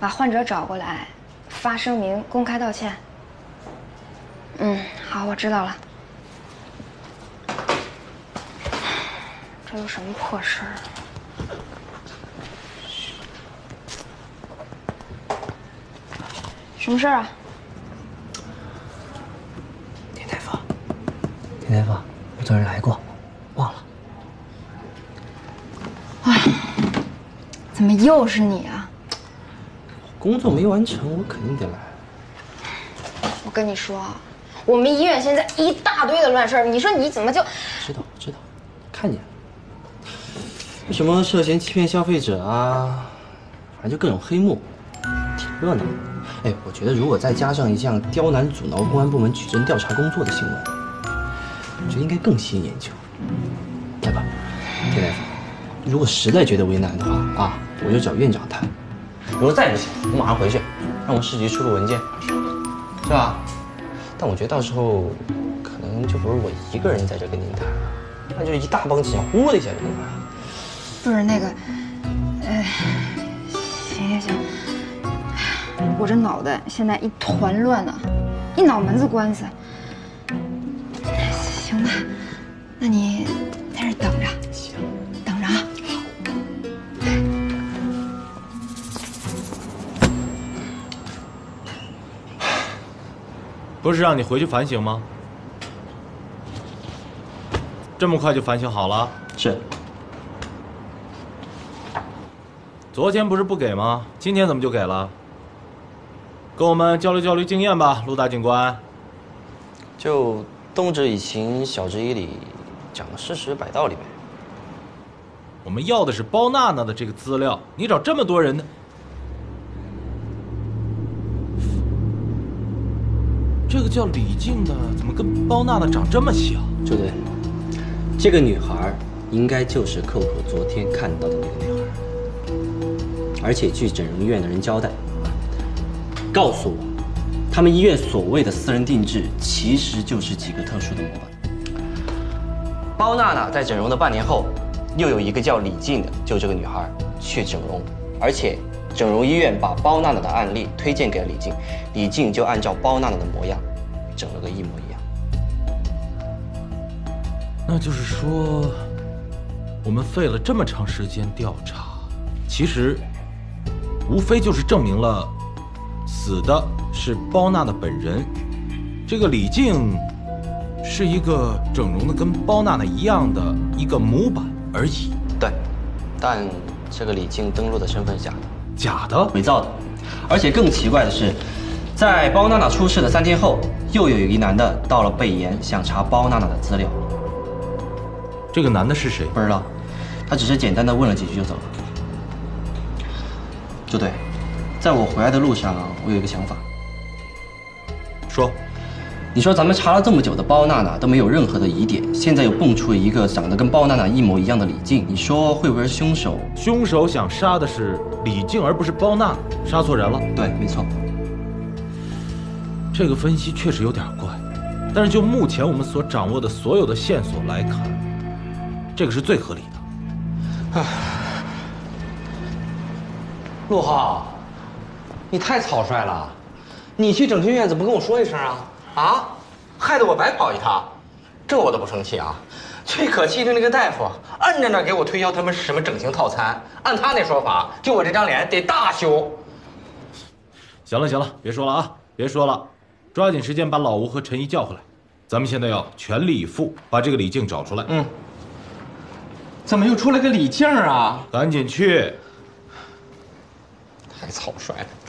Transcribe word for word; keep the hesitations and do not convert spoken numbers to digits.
把患者找过来，发声明公开道歉。嗯，好，我知道了。这都什么破事儿？什么事儿啊？ 田大夫，田大夫，我昨日来过，忘了。 哎，怎么又是你啊？ 工作没完成，我肯定得来。 我跟你说，我们医院现在一大堆的乱事儿，你说你怎么就…… 知道知道，看见了。什么涉嫌欺骗消费者啊，反正就各种黑幕，挺热闹的。哎，我觉得如果再加上一项刁难阻挠公安部门取证调查工作的新闻，我觉得应该更吸引眼球。来吧，田大夫，如果实在觉得为难的话啊，我就找院长谈。如果再不行，我马上回去，让我们市局出个文件，是吧？但我觉得到时候可能就不是我一个人在这跟您谈了，那就是一大帮警察呼的一下就过来了。 不是那个，呃，行行行，我这脑袋现在一团乱呢，一脑门子官司。行吧，那你在这等着， 行， 等着啊。 不是让你回去反省吗？这么快就反省好了？ 是。 昨天不是不给吗？今天怎么就给了？跟我们交流交流经验吧，陆大警官。 就动之以情，晓之以理，讲个事实，摆道理呗。 我们要的是包娜娜的这个资料，你找这么多人呢？这个叫李静的，怎么跟包娜娜长这么像？ 周队，这个女孩应该就是扣扣昨天看到的那个女孩。而且据整容医院的人交代，告诉我，他们医院所谓的私人定制，其实就是几个特殊的模板。包娜娜在整容的半年后，又有一个叫李静的，就这个女孩去整容，而且整容医院把包娜娜的案例推荐给了李静，李静就按照包娜娜的模样，整了个一模一样。 那就是说，我们费了这么长时间调查，其实无非就是证明了死的是包娜娜本人，这个李静是一个整容的跟包娜娜一样的一个模板而已。 对，但这个李静登录的身份是假的， 假的， 伪造的。而且更奇怪的是，在包娜娜出事的三天后，又有一男的到了贝岩，想查包娜娜的资料。 这个男的是谁？ 不知道，他只是简单的问了几句就走了。周队，在我回来的路上，我有一个想法。 说， 你说咱们查了这么久的包娜娜都没有任何的疑点，现在又蹦出一个长得跟包娜娜一模一样的李静，你说会不会是凶手？ 凶手想杀的是李静，而不是包娜娜，杀错人了。 对，没错。 这个分析确实有点怪，但是就目前我们所掌握的所有的线索来看，这个是最合理的。 唉，陆浩，你太草率了，你去整形院怎么不跟我说一声啊？啊，害得我白跑一趟，这我都不生气啊。最可气的那个大夫，摁着那给我推销他们什么整形套餐，按他那说法，就我这张脸得大修。 行了行了，别说了啊，别说了，抓紧时间把老吴和陈怡叫回来，咱们现在要全力以赴把这个李静找出来。 嗯。怎么又出来个李静啊？ 赶紧去！ 太草率了。